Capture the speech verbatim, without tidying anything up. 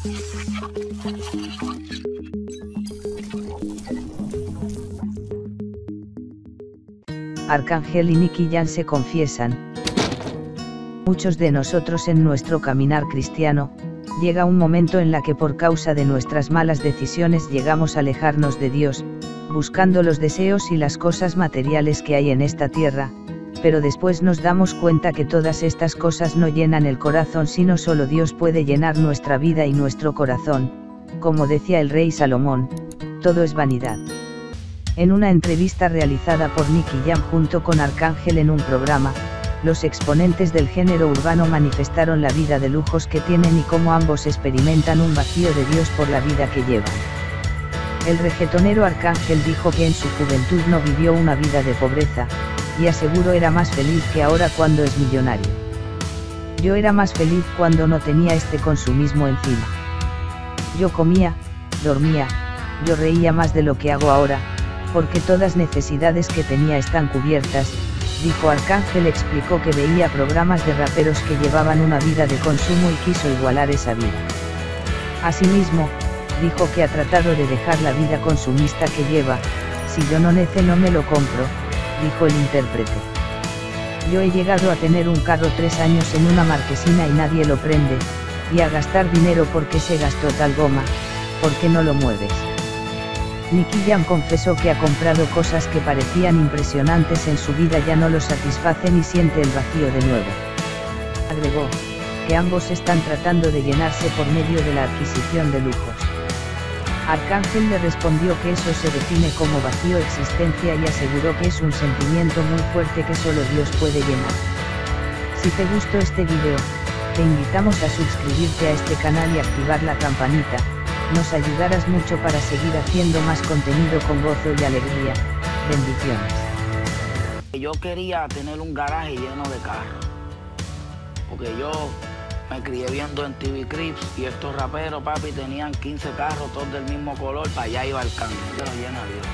Arcángel y Nicky Jam se confiesan. Muchos de nosotros en nuestro caminar cristiano, llega un momento en la que por causa de nuestras malas decisiones llegamos a alejarnos de Dios, buscando los deseos y las cosas materiales que hay en esta tierra, pero después nos damos cuenta que todas estas cosas no llenan el corazón, sino solo Dios puede llenar nuestra vida y nuestro corazón. Como decía el rey Salomón, todo es vanidad. En una entrevista realizada por Nicky Jam junto con Arcángel en un programa, los exponentes del género urbano manifestaron la vida de lujos que tienen y cómo ambos experimentan un vacío de Dios por la vida que llevan. El reggaetonero Arcángel dijo que en su juventud no vivió una vida de pobreza, y aseguró era más feliz que ahora cuando es millonario. Yo era más feliz cuando no tenía este consumismo encima. Yo comía, dormía, yo reía más de lo que hago ahora, porque todas necesidades que tenía están cubiertas, dijo Arcángel. Explicó que veía programas de raperos que llevaban una vida de consumo y quiso igualar esa vida. Asimismo, dijo que ha tratado de dejar la vida consumista que lleva. Si yo no nece no me lo compro, dijo el intérprete. Yo he llegado a tener un carro tres años en una marquesina y nadie lo prende, y a gastar dinero porque se gastó tal goma, ¿por qué no lo mueves? Nicky Jam confesó que ha comprado cosas que parecían impresionantes en su vida, ya no lo satisfacen y siente el vacío de nuevo. Agregó, que ambos están tratando de llenarse por medio de la adquisición de lujos. Arcángel le respondió que eso se define como vacío existencia y aseguró que es un sentimiento muy fuerte que solo Dios puede llenar. Si te gustó este video, te invitamos a suscribirte a este canal y activar la campanita. Nos ayudarás mucho para seguir haciendo más contenido con gozo y alegría. Bendiciones. Yo quería tener un garaje lleno de carros, porque yo me crié viendo en T V Crips y estos raperos, papi, tenían quince carros, todos del mismo color, para allá iba el cambio. Yo lo lleno a Dios.